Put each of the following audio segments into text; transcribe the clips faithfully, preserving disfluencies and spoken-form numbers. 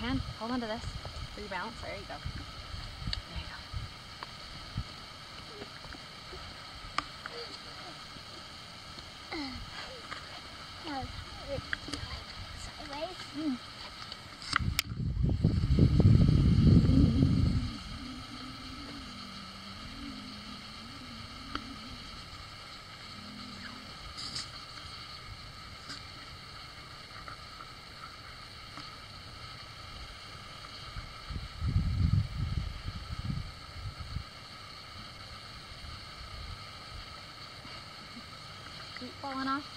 hand. Hold on to this. Rebalance. There you go. There you go. Sideways. Mm. Keep falling off.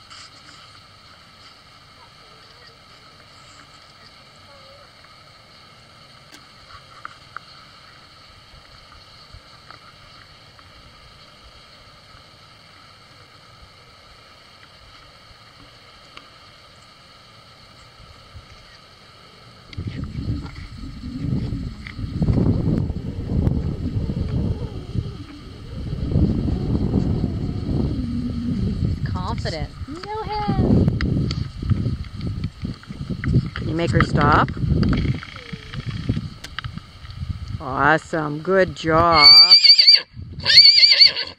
Confident. Go ahead. Can you make her stop? Awesome. Good job.